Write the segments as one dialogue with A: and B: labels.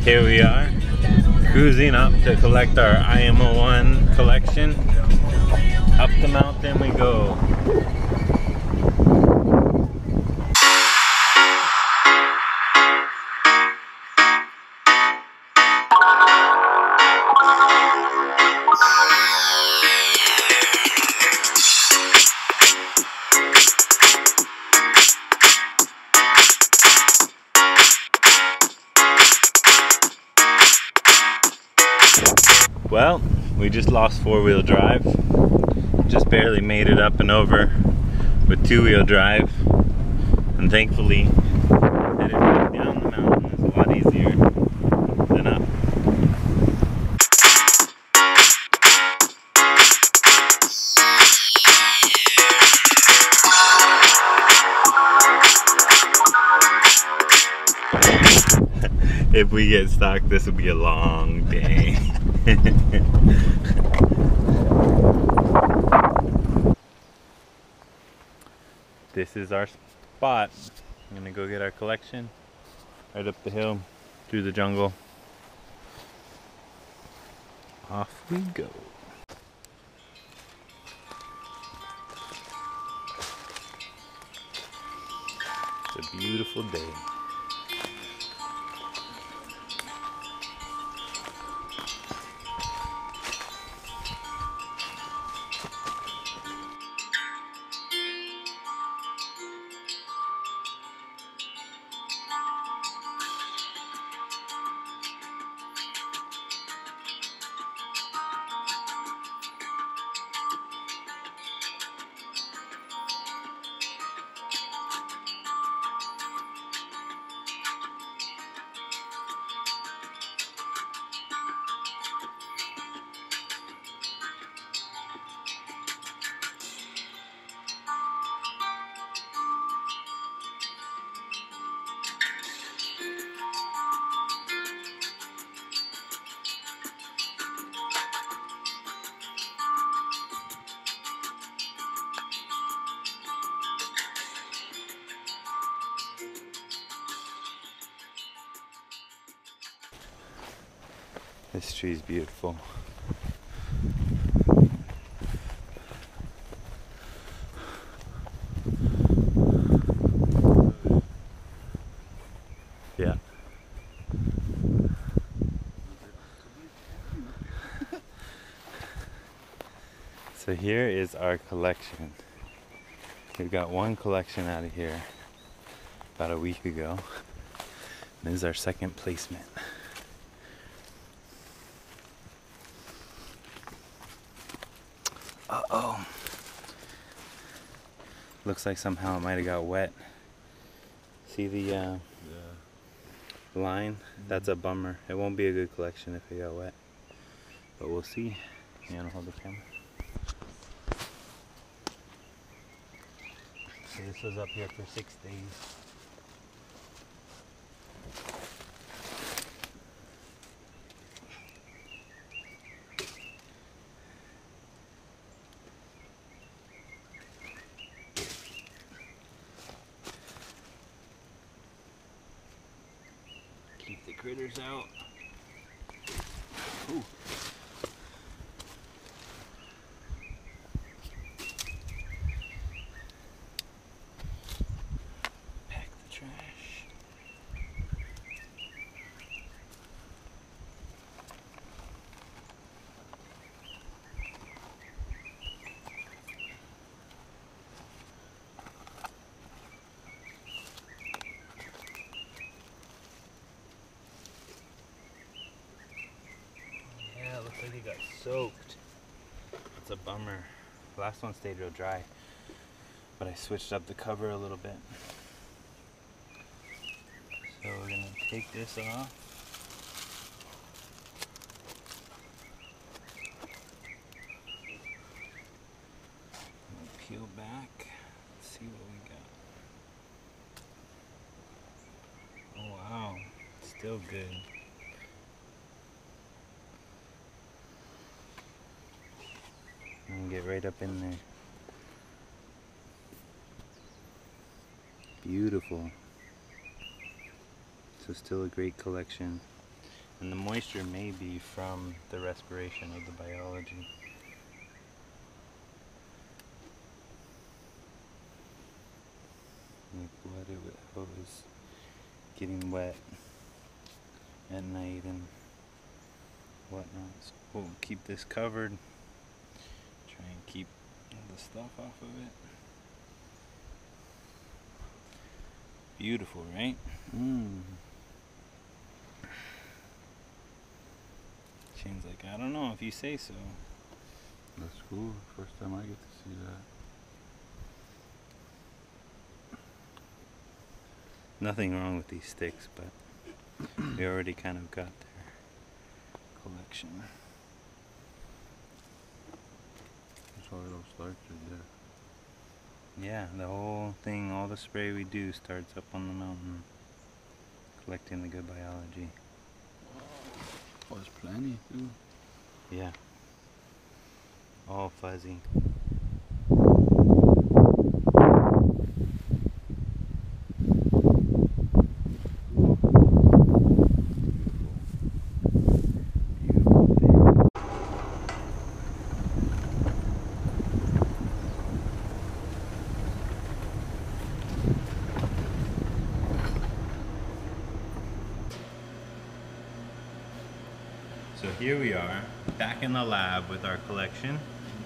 A: Here we are, cruising up to collect our IMO1 collection. Up the mountain we go. Well, we just lost four-wheel drive. Just barely made it up and over with two-wheel drive. And thankfully, headed back down the mountain is a lot easier than up. If we get stuck, this will be a long day. This is our spot. I'm gonna go get our collection right up the hill through the jungle. Off we go. It's a beautiful day. This tree is beautiful. Yeah. So here is our collection. We've got one collection out of here about a week ago. This is our second placement. Uh-oh. Looks like somehow it might have got wet. See the line? That's a bummer. It won't be a good collection if it got wet. But we'll see. You wanna hold the camera? So this was up here for 6 days. Keep the critters out. Ooh. Pack the trash. Looks like it got soaked. It's a bummer. The last one stayed real dry, but I switched up the cover a little bit. So we're gonna take this off. Peel back. Let's see what we got. Oh wow, still good. And get right up in there. Beautiful. So still a great collection. And the moisture may be from the respiration of the biology. Like what it was getting wet at night and whatnot. So we'll keep this covered. Try and keep the stuff off of it. Beautiful, right? Shane's like, I don't know if you say so.
B: That's cool. First time I get to see that.
A: Nothing wrong with these sticks, but we already kind of got their collection.
B: That's all it'll start to,
A: Yeah, the whole thing, all the spray we do starts up on the mountain, collecting the good biology.
B: Oh, there's plenty too.
A: Yeah. All fuzzy. So here we are, back in the lab with our collection.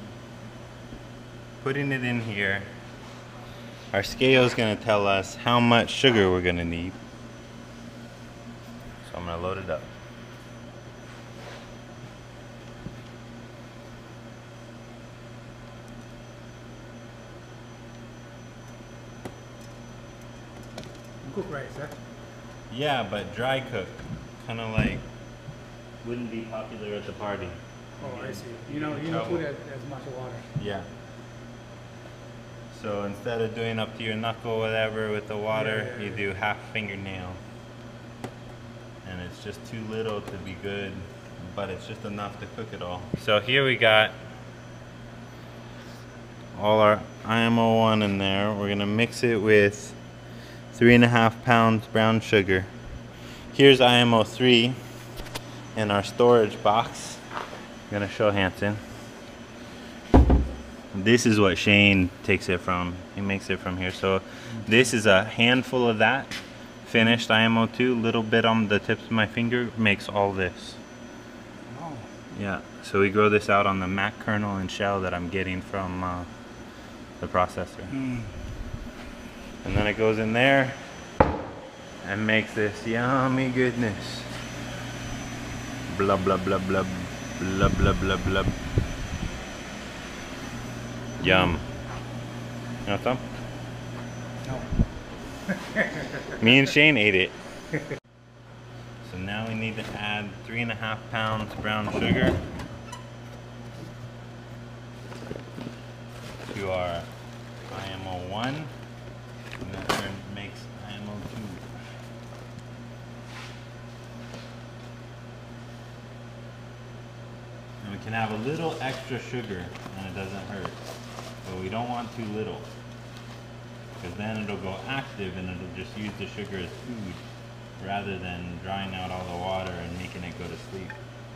A: Putting it in here. Our scale is going to tell us how much sugar we're going to need. So I'm going to load it up.
C: Cook rice, huh?
A: Yeah, but dry cook. Kind of like wouldn't be popular at the party.
C: Oh, I see. You don't put as much water.
A: Yeah. So instead of doing up to your knuckle, whatever, with the water, you do half fingernail. And it's just too little to be good, but it's just enough to cook it all. So here we got all our IMO1 in there. We're gonna mix it with 3.5 pounds brown sugar. Here's IMO3 in our storage box. I'm gonna show Hanson. This is what Shane takes it from. He makes it from here. So this is a handful of that finished IMO2. Little bit on the tips of my finger makes all this.
C: Oh.
A: Yeah. So we grow this out on the mac kernel and shell that I'm getting from the processor. And then it goes in there and makes this yummy goodness. Blah blah blah blah blah blah blah blah. Yum. You want some?
C: No.
A: Me and Shane ate it. So now we need to add 3.5 pounds brown sugar to our IMO1, and that makes IMO2. And we can have a little extra sugar and it doesn't hurt, but we don't want too little, because then it'll go active and it'll just use the sugar as food rather than drying out all the water and making it go to sleep.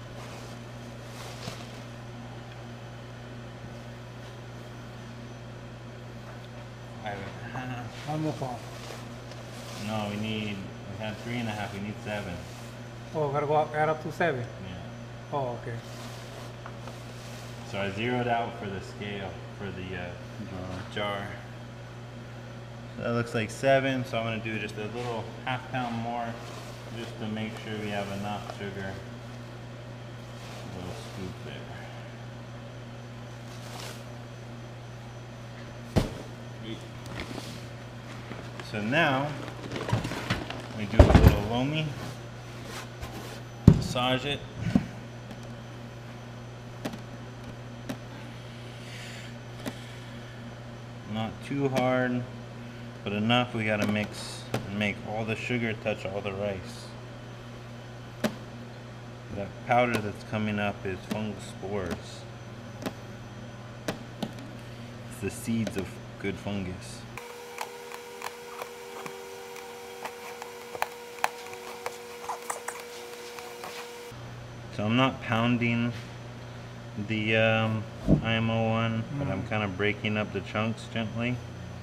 C: One more pound.
A: No, we had 3.5, we need 7.
C: Oh, gotta go up, add up to 7.
A: Yeah.
C: Oh, okay.
A: So I zeroed out for the scale, for the jar. So that looks like 7, so I'm gonna do just a little half pound more, just to make sure we have enough sugar. A little scoop there. So now, we do a little loamy, massage it. Not too hard, but enough. We gotta mix and make all the sugar touch all the rice. That powder that's coming up is fungus spores. It's the seeds of good fungus. So I'm not pounding the IMO1, but I'm kind of breaking up the chunks gently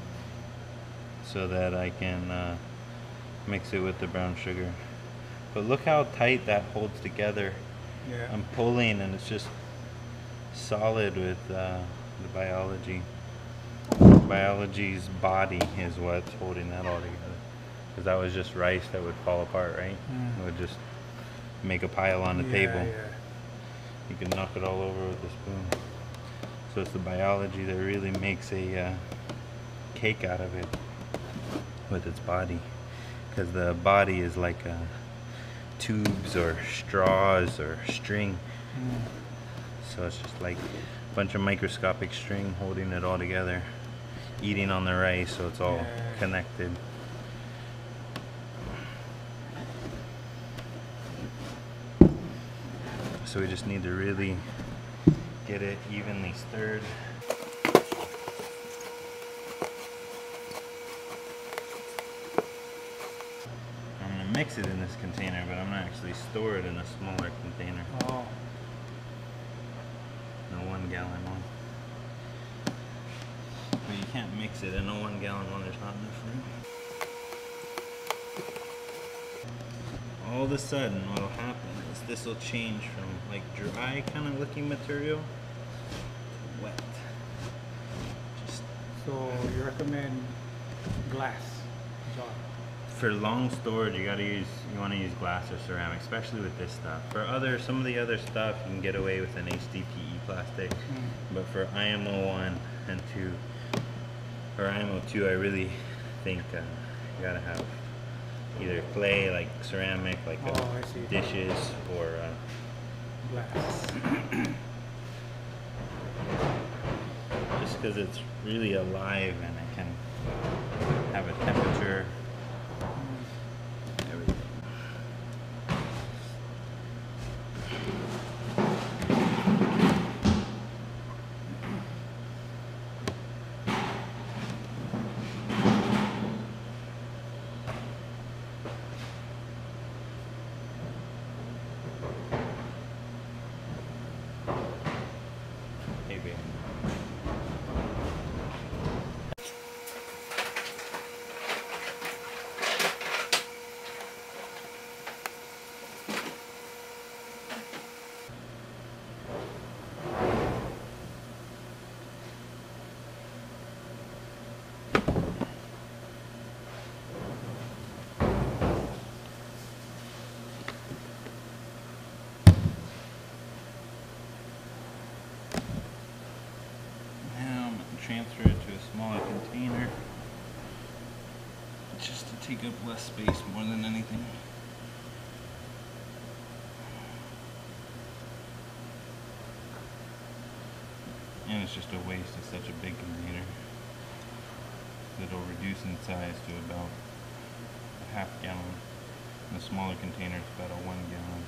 A: so that I can mix it with the brown sugar. But look how tight that holds together.
C: Yeah.
A: I'm pulling and it's just solid with the biology. Biology's body is what's holding that all together. Because that was just rice that would fall apart, right? It would just make a pile on the table.
C: Yeah.
A: You can knock it all over with a spoon. So it's the biology that really makes a cake out of it with its body. Because the body is like tubes or straws or string. So it's just like a bunch of microscopic string holding it all together, eating on the rice, so it's all connected. So we just need to really get it evenly stirred. I'm going to mix it in this container, but I'm going to actually store it in a smaller container.
C: Oh.
A: The 1 gallon one. But you can't mix it in a 1 gallon one, there's not enough room. All of a sudden what'll happen is this will change from like dry kind of looking material to wet.
C: So you recommend glass jar?
A: For long storage, you want to use glass or ceramic, especially with this stuff. For some of the other stuff, you can get away with an HDPE plastic, but for IMO1 and 2, or IMO2, I really think you gotta have either clay, like ceramic, like dishes, or
C: glass.
A: just because it's really alive and it can have a temperature. Everything. Hey, babe. Transfer it to a smaller container just to take up less space more than anything. And it's just a waste of such a big container. It'll reduce in size to about a half gallon. And the smaller container is about a 1 gallon.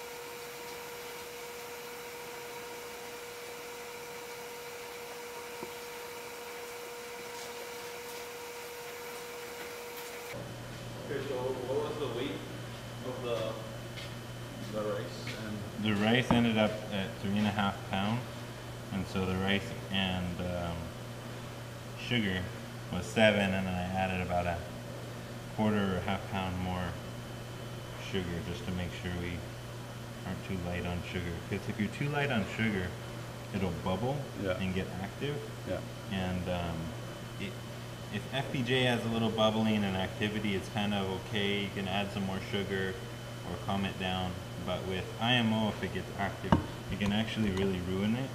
B: Okay, so what was the weight of the rice? And
A: The rice ended up at 3.5 pounds, and so the rice and sugar was 7, and then I added about a quarter or half pound more sugar just to make sure we aren't too light on sugar. Because if you're too light on sugar, it'll bubble and get active. And if FPJ has a little bubbling and activity, it's kind of okay. You can add some more sugar or calm it down. But with IMO, if it gets active, it can actually really ruin it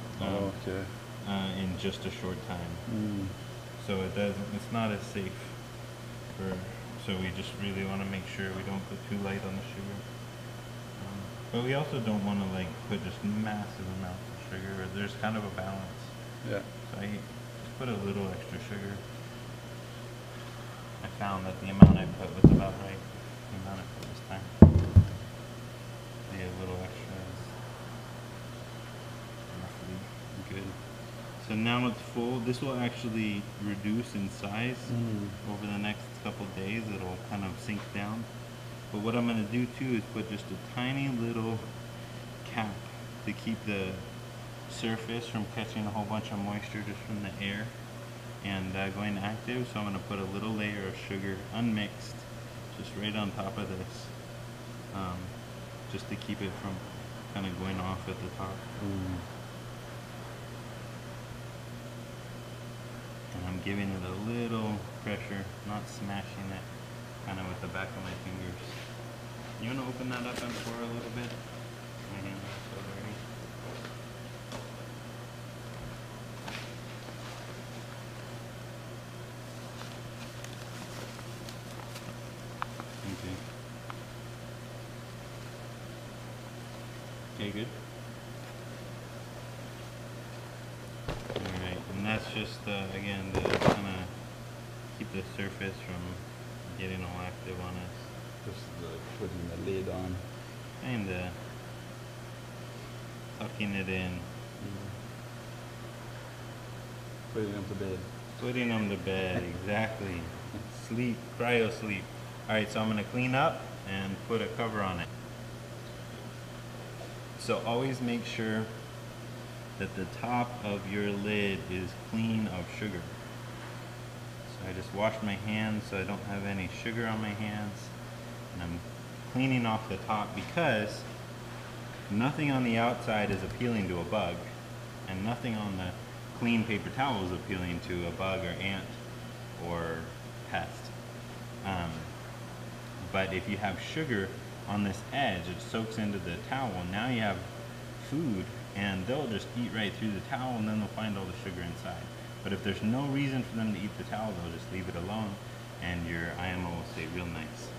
A: in just a short time. So it's not as safe. So we just really want to make sure we don't put too light on the sugar. But we also don't want to like put just massive amounts of sugar. There's kind of a balance. So I just put a little extra sugar. I found that the amount I put was about right. The amount I put this time. Maybe a little extra is roughly good. So now it's full. This will actually reduce in size over the next couple days. It'll kind of sink down. But what I'm going to do too is put just a tiny little cap to keep the surface from catching a whole bunch of moisture just from the air and going active. So I'm going to put a little layer of sugar unmixed just right on top of this, just to keep it from kind of going off at the top. And I'm giving it a little pressure, not smashing it, kind of with the back of my fingers. You want to open that up and pour a little bit? My hand is so dirty. Okay, good. Alright, and that's just, again, to kind of keep the surface from getting all active on us.
B: Just putting the lid on.
A: Kinda tucking it in.
B: Putting them to bed.
A: Putting them to bed, exactly. Sleep, cryo sleep. Alright, so I'm going to clean up and put a cover on it. So always make sure that the top of your lid is clean of sugar. So I just washed my hands so I don't have any sugar on my hands. And I'm cleaning off the top because nothing on the outside is appealing to a bug, and nothing on the clean paper towel is appealing to a bug or ant or pest. But if you have sugar on this edge, it soaks into the towel, and now you have food, and they'll just eat right through the towel, and then they'll find all the sugar inside. But if there's no reason for them to eat the towel, they'll just leave it alone, and your IMO will stay real nice.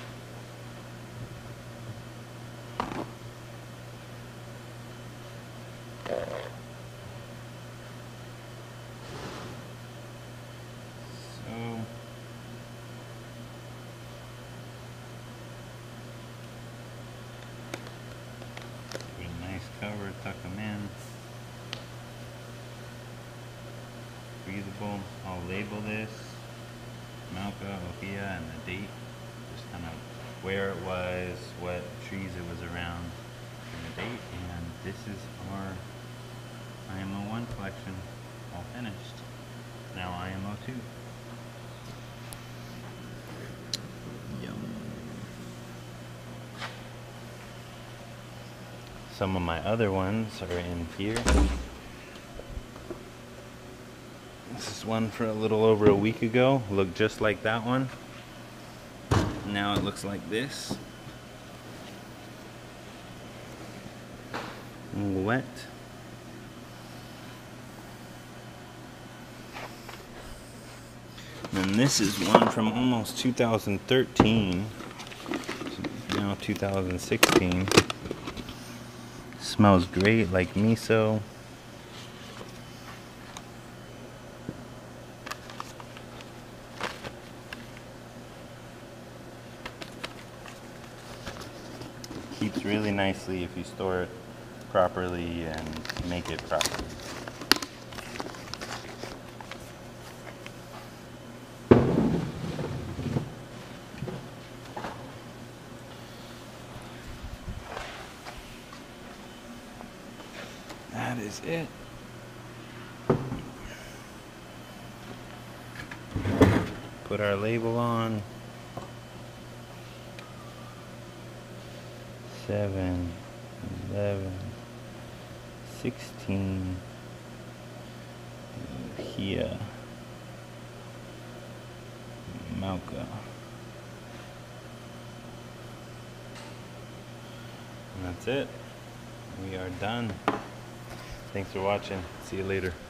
A: Cover, tuck them in. Breathable. I'll label this Malka, Ohia, and the date. Just kind of where it was, what trees it was around, and the date. And this is our IMO1 collection, all finished. Now IMO2. Some of my other ones are in here. This is one for a little over a week ago. Looked just like that one. Now it looks like this. A little wet. And this is one from almost 2013. Now 2016. Smells great, like miso. Keeps really nicely if you store it properly and make it properly. That is it. Put our label on. 7, 11, 16. Here. Malka. And that's it. We are done. Thanks for watching. See you later.